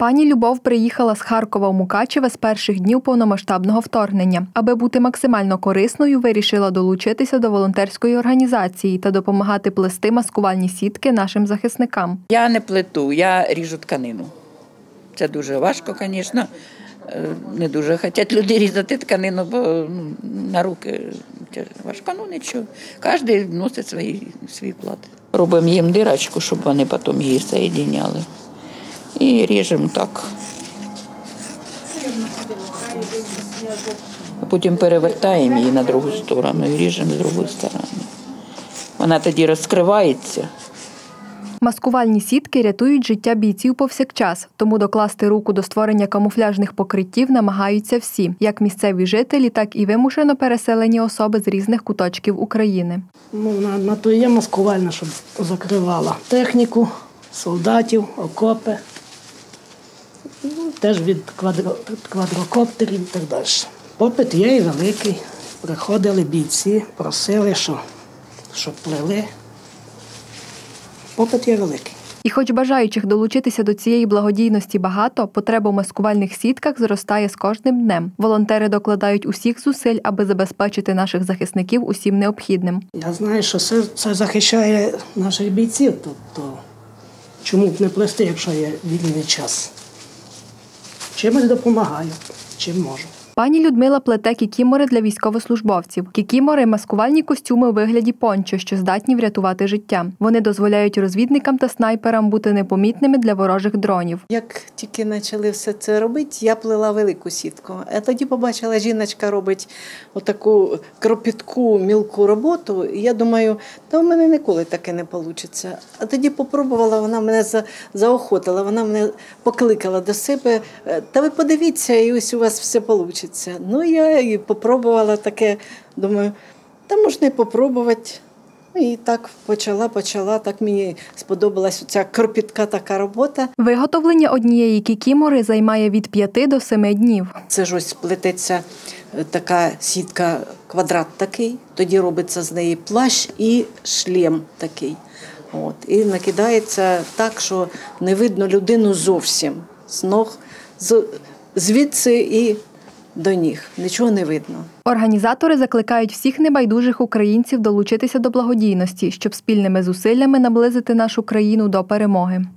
Пані Любов приїхала з Харкова в Мукачеве з перших днів повномасштабного вторгнення. Аби бути максимально корисною, вирішила долучитися до волонтерської організації та допомагати плести маскувальні сітки нашим захисникам. Я не плету, я ріжу тканину. Це дуже важко, звісно. Не дуже хочуть люди різати тканину, бо на руки важко, нічого. Кожен вносить свій вклад. Робимо їм дирочку, щоб вони потім її соєдиняли. І ріжемо так. Потім перевертаємо її на другу сторону і ріжемо з другої сторони. Вона тоді розкривається. Маскувальні сітки рятують життя бійців повсякчас, тому докласти руку до створення камуфляжних покриттів намагаються всі, як місцеві жителі, так і вимушено переселені особи з різних куточків України. На то є маскувальна, щоб закривала техніку, солдатів, окопи, теж від квадрокоптерів і так далі. Попит є і великий. Приходили бійці, просили, щоб плели. Попит є великий. І хоч бажаючих долучитися до цієї благодійності багато, потреба в маскувальних сітках зростає з кожним днем. Волонтери докладають усіх зусиль, аби забезпечити наших захисників усім необхідним. Я знаю, що це захищає наших бійців. Тобто, чому б не плести, якщо є вільний час? Чимось допомагаю, чим можу. Пані Людмила плете кікімори для військовослужбовців. Кікімори – маскувальні костюми у вигляді пончо, що здатні врятувати життя. Вони дозволяють розвідникам та снайперам бути непомітними для ворожих дронів. Як тільки почали все це робити, я плела велику сітку. А тоді побачила, жіночка робить отаку кропітку, мілку роботу. І я думаю, та в мене ніколи таке не вийде. А тоді попробувала, вона мене заохотила, вона мене покликала до себе. Та ви подивіться, і ось у вас все вийде. Ну, я і попробувала таке, думаю, та можна і попробувати. І так почала, так мені сподобалась ця кропітка така робота. Виготовлення однієї кікімори займає від 5 до 7 днів. Це ж ось плететься така сітка, квадрат такий, тоді робиться з неї плащ і шлем такий. І накидається так, що не видно людину зовсім, з ног, звідси і до ніг. Нічого не видно. Організатори закликають всіх небайдужих українців долучитися до благодійності, щоб спільними зусиллями наблизити нашу країну до перемоги.